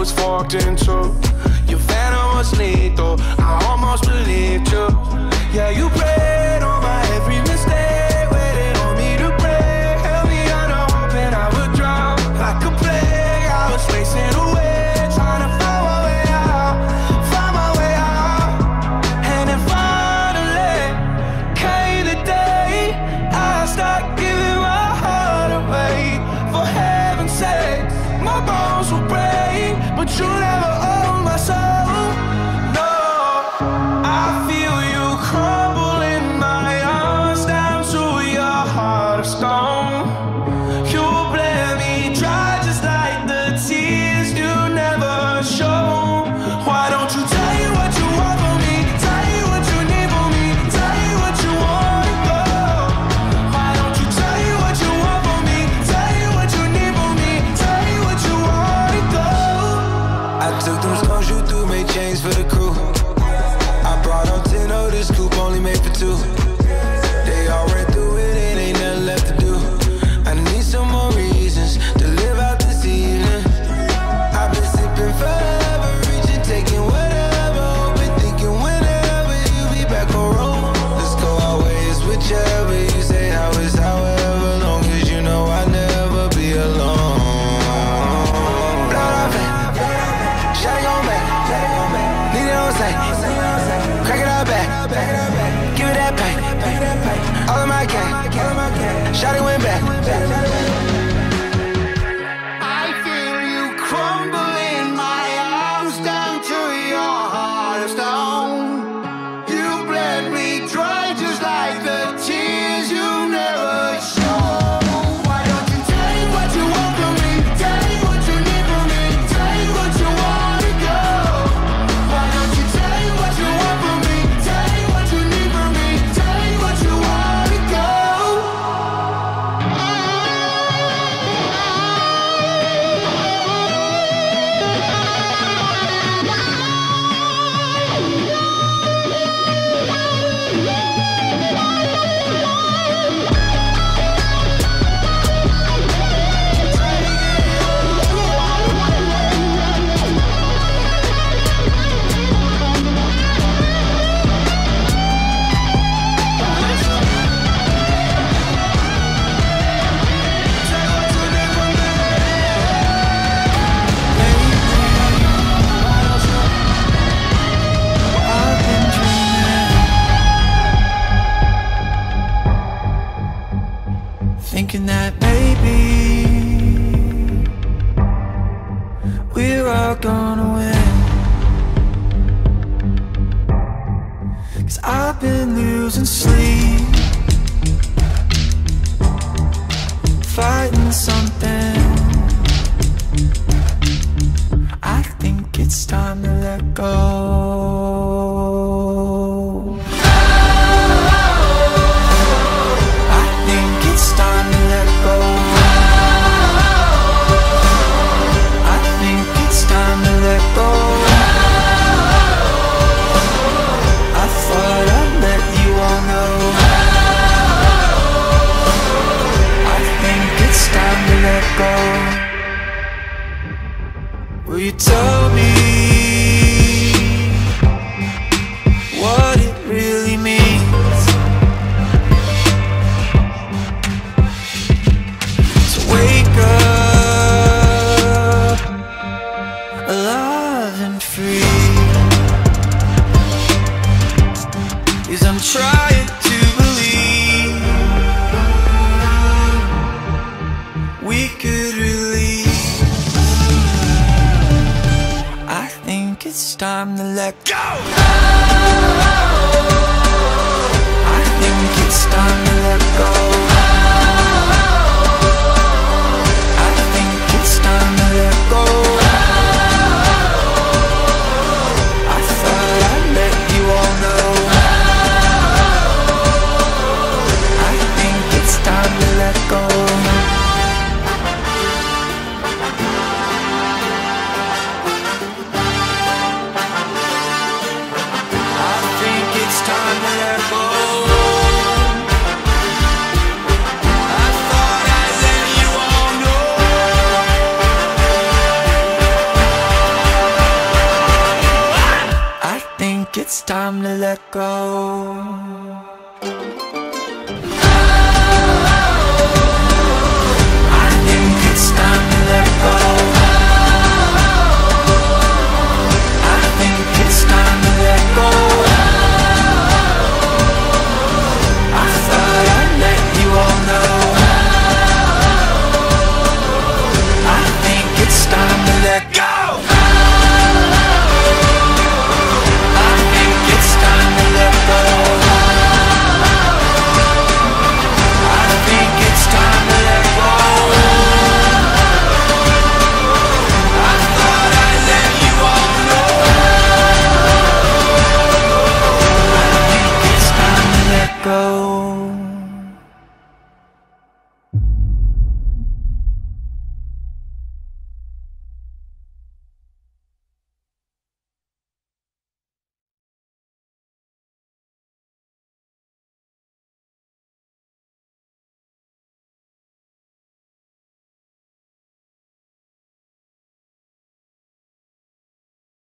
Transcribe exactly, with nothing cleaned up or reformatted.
was forked in two. Your venom was lethal, I almost believed you. Yeah, you preyed on my every mistake, waited on me to break. Held me under hope and I would drown like a plague. I was racing away, trying to find my way out, find my way out. And then finally came the day I stopped giving my heart away. For heaven's sake, my bones will break, but you never own my soul. No, I feel you crumble in my arms down to your heart of stone. You bled me dry just like the tears you never show. Why don't you tell you what you want from me, tell you what you need from me, tell you what you want to go. Why don't you tell you what you want from me, tell you what you need from me, tell you what you want to go. I took them stones you threw, made chains for the crew. I brought up ten, oh, this coupe only made for two. They all ran through it, it ain't nothing left to do. I need some more reasons to live out this evening. I've been sipping forever, reaching, taking whatever, hoping, thinking whenever you be back on road. Let's go our ways, whichever you say, how is however long as you know I'll never be alone. Blood off it, shot it on back, need it on sight, crack it out back, give it that pain, all of my gang, shot it went back. I feel you crumble in my arms down to your heart of stone. You bled me dry just like the tears you never show. Why don't you tell me what you want from me, tell me what you need from me, tell me what you want to go. Why don't you tell me what you want from me, tell me what you need from me, tell me what you want to go. Thinking that maybe we're all gonna win, 'cause I've been losing sleep, fighting something. I think it's time to let go. Will you tell me what it really means to wake up alive and free? 'Cause I'm trying to believe we could release. It's time to let go. I think it's time to let go. I think it's time to let go. I thought I'd let you all know. I think it's time to let go. Time to let go. It's time to let go.